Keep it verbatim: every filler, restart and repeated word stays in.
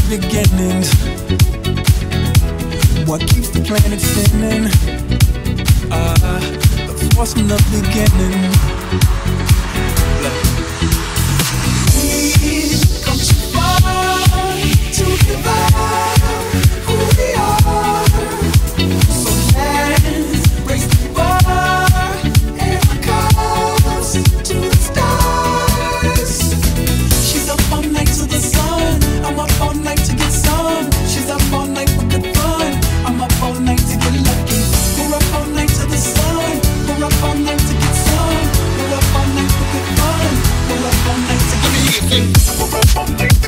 beginnings. What keeps the planet spinning? Uh, the force from the beginning. We've come too far to give up who we are. So let's raise the bar and our cups to the stars. She's up all night to the sun. I'm up all night to get some. She's up all night for good fun. I'm up all night to get lucky. We're up all night to the sun. We're up all night to get some. We're up all night for good fun. We're up all night to get lucky. We're up all night.